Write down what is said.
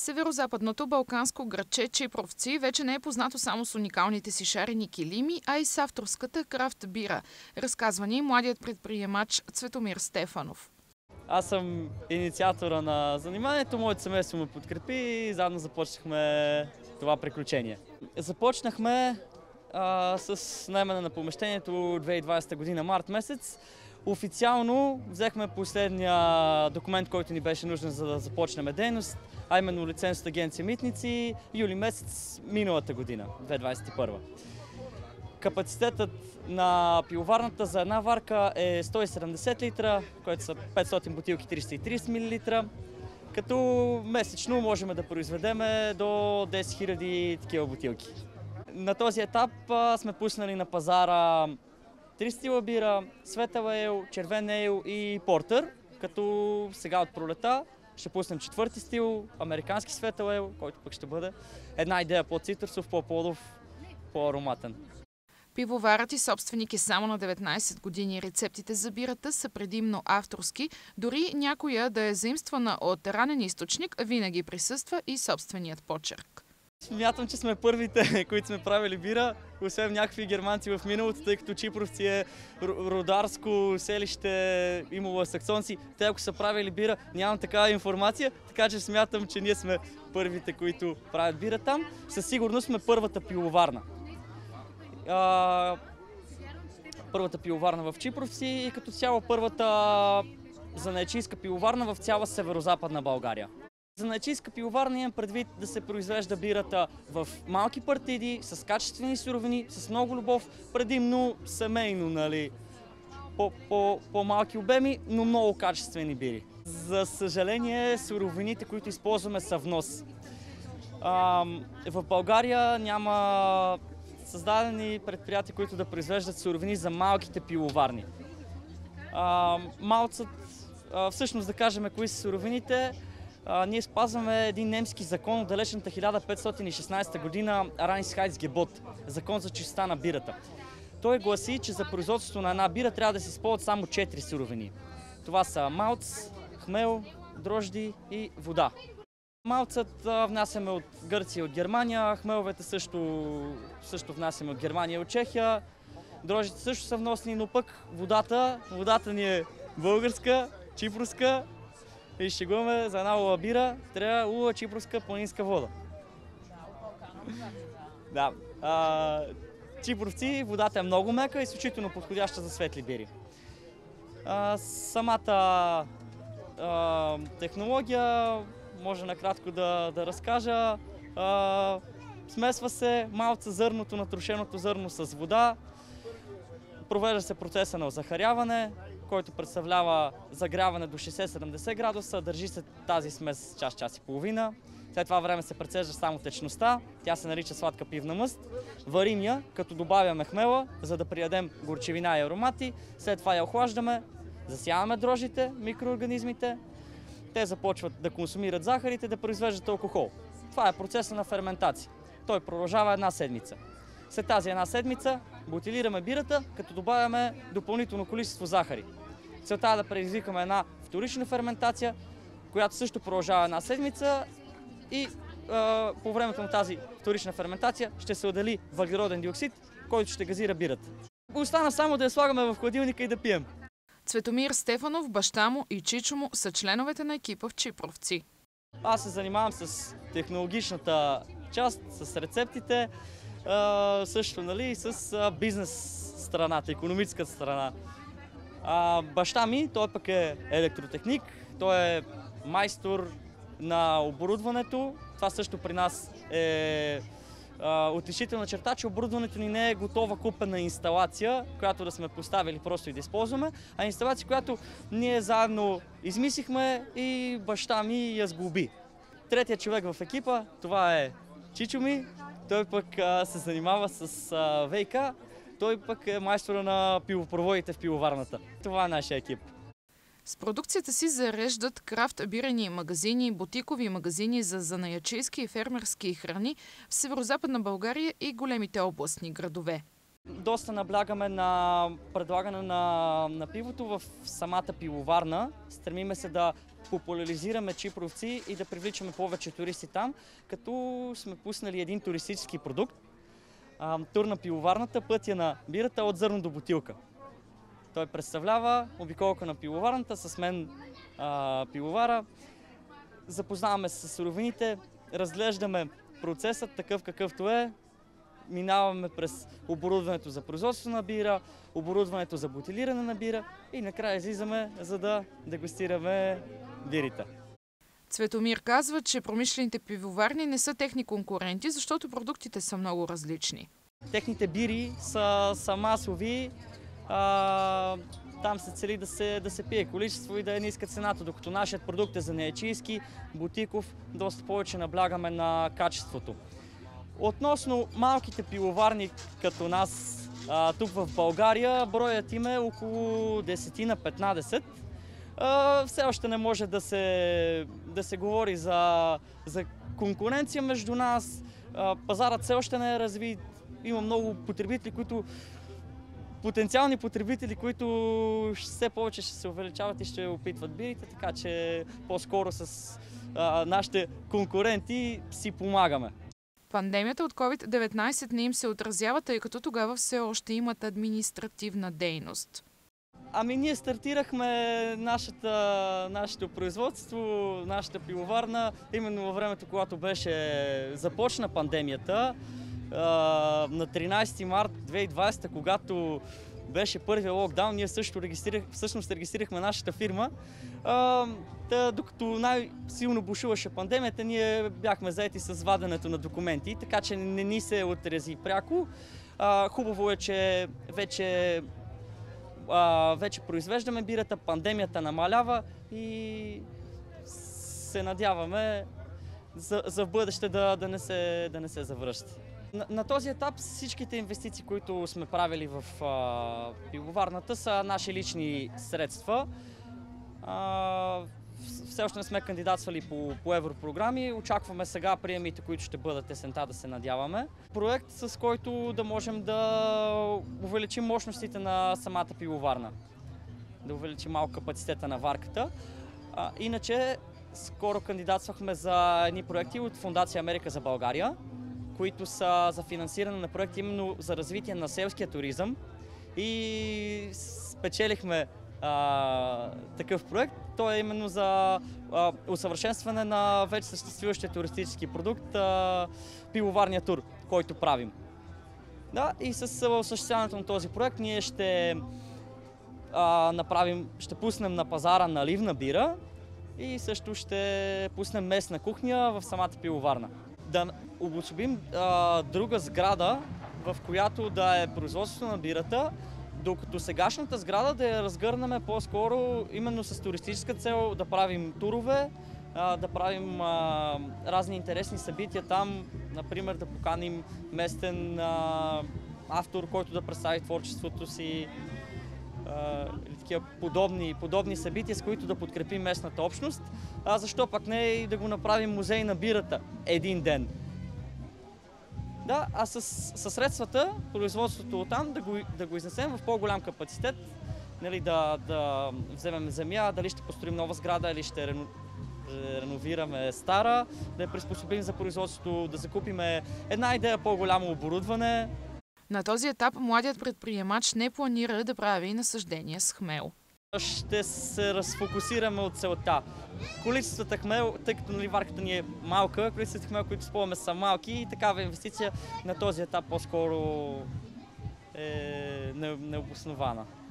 Северозападното балканско градче Чипровци вече не е познато само с уникалните си шарени килими, а и с авторската крафт бира, разказва ни младият предприемач Цветомир Стефанов. Аз съм инициатора на заниманието, моето семейство ме подкрепи и заедно започнахме това приключение. Започнахме с наемане на помещението 2020 година, март месец. Официално взехме последния документ, който ни беше нужен, за да започнем дейност, а именно лиценз от агенция Митници, юли месец миналата година, 2021. Капацитетът на пивоварната за една варка е 170 литра, което са 500 бутилки 330 мл, като месечно можем да произведем до 10 000 такива бутилки. На този етап сме пуснали на пазара 3 стила бира, светъл ейл, червен ейл и портер, като сега от пролета ще пуснем четвърти стил, американски светъл ейл, който пък ще бъде една идея по-цитрусов, по-плодов, по-ароматен. Пивоварът и собственик е само на 19 години. Рецептите за бирата са предимно авторски, дори някоя да е заимствана от ранен източник, винаги присъства и собственият почерк. Смятам, че сме първите, които сме правили бира, освен някакви германци в миналото, тъй като Чипровци е родарско селище, имало саксонци. Те ако са правили бира, нямам такава информация, така че смятам, че ние сме първите, които правят бира там. Със сигурност сме първата пивоварна. Първата пивоварна в Чипровци и като цяло първата занаятчийска пивоварна в цяла северозападна България. Занаятчийска пивоварна имам предвид да се произвежда бирата в малки партиди, с качествени суровини, с много любов, предимно семейно, нали, по-малки обеми, но много качествени бири. За съжаление, суровините, които използваме, са внос. В България няма създадени предприятия, които да произвеждат суровини за малките пивоварни. Малцът, всъщност да кажем кои са суровините, ние спазваме един немски закон от далечната 1516 година, Reinheitsgebot, закон за чистота на бирата. Той гласи, че за производството на една бира трябва да се използват само 4 суровини. Това са малц, хмел, дрожди и вода. Малцът внасяме от Гърция и от Германия, хмеловете също внасяме от Германия и от Чехия, дрождите също са вносни, но пък водата ни е българска, чипровска и шегуваме за една лула бира, трябва лула чипровска планинска вода. Да. Чипровци, водата е много мека и изключително подходяща за светли бири. Самата технология, може накратко да разкажа, смесва се малце зърното, натрошеното зърно с вода, провежда се процеса на озахаряване, който представлява загряване до 60-70 градуса, държи се тази смес час и половина. След това време се прецежда само течността, тя се нарича сладка пивна мъст. Варим я, като добавяме хмела, за да придадем горчевина и аромати. След това я охлаждаме, засяваме дрожжите, микроорганизмите. Те започват да консумират захарите, да произвеждат алкохол. Това е процесът на ферментация. Той продължава една седмица. След тази една седмица бутилираме бирата, като добавяме допълнително количество захари. Целта е да предизвикаме една вторична ферментация, която също продължава една седмица и по времето на тази вторична ферментация ще се отдели въглероден диоксид, който ще газира бирата. Остана само да я слагаме в хладилника и да пием. Цветомир Стефанов, баща му и чичо му са членовете на екипа в Чипровци. Аз се занимавам с технологичната част, с рецептите, също, нали, с бизнес страната, икономическата страна. Баща ми, той пък е електротехник, той е майстор на оборудването. Това също при нас е отличителна черта, че оборудването ни не е готова купена инсталация, която да сме поставили просто и да използваме, а инсталация, която ние заедно измислихме и баща ми я сглоби. Третият човек в екипа, това е чичо ми, той пък се занимава с ВиК, той пък е майстора на пивопроводите в пивоварната. Това е нашия екип. С продукцията си зареждат крафт бирени магазини, бутикови магазини за занаятчийски и фермерски храни в северозападна България и големите областни градове. Доста наблягаме на предлагане на пивото в самата пивоварна. Стремиме се да популяризираме Чипровци и да привличаме повече туристи там, като сме пуснали един туристически продукт. Тур на пивоварната, пътя на бирата от зърно до бутилка. Той представлява обиколка на пивоварната, с мен пивовара. Запознаваме се с суровините, разглеждаме процесът такъв какъвто е, минаваме през оборудването за производство на бира, оборудването за бутилиране на бира и накрая излизаме, за да дегустираме бирите. Цветомир казва, че промишлените пивоварни не са техни конкуренти, защото продуктите са много различни. Техните бири са масови, там се цели да се пие количество и да е ниска цената, докато нашият продукт е занаятчийски, бутиков, доста повече наблягаме на качеството. Относно малките пивоварни като нас тук в България, броят им е около 10 на 15. Все още не може да се говори за конкуренция между нас. Пазарът все още не е развит. Има много потребители, потенциални потребители, които все повече ще се увеличават и ще опитват бирите, така че по-скоро с нашите конкуренти си помагаме. Пандемията от COVID-19 не им се отразява, тъй като тогава все още имат административна дейност. Ние стартирахме нашето производство, нашата пивоварна, именно във времето, когато започна пандемията. На 13 март 2020, когато беше първия локдаун, ние също регистрирахме нашата фирма. Докато най-силно бушуваше пандемията, ние бяхме заети с ваденето на документи, така че не ни се отрази пряко. Хубаво е, че вече произвеждаме бирата, пандемията намалява и се надяваме за в бъдеще да не се завръща. На този етап всичките инвестиции, които сме правили в пивоварната, са наши лични средства. Все още не сме кандидатствали по европрограми. Очакваме сега приемите, които ще бъдат есента, да се надяваме. Проект, с който да можем да увеличим мощностите на самата пивоварна. Да увеличим малко капацитета на варката. Иначе, скоро кандидатствахме за едни проекти от Фондация Америка за България, които са за финансиране на проекти именно за развитие на селския туризъм. И спечелихме такъв проект. Той е именно за усъвършенстване на вече съществуващия туристически продукт, пивоварния тур, който правим. И с осъществяването на този проект ние ще пуснем на пазара наливна бира и също ще пуснем местна кухня в самата пивоварна. Да обособим друга сграда, в която да е производството на бирата, докато сегашната сграда да я разгърнем по-скоро именно с туристическа цел, да правим турове, да правим разни интересни събития там, например да поканим местен автор, който да представи творчеството си, или такива подобни събития, с които да подкрепим местната общност. Защо пък не и да го направим музей на бирата един ден? А със средствата, производството оттам, да го изнесем в по-голям капацитет, нали, да вземем земя, дали ще построим нова сграда или ще реновираме стара, да я приспособим за производството, да закупим една идея по-голямо оборудване. На този етап младият предприемач не планира да прави насаждения с хмел. Ще се разфокусираме от целта. Количествата хмел, тъй като варката ни е малка, количествата хмел, които спомняме, са малки и такава инвестиция на този етап по-скоро е необоснована.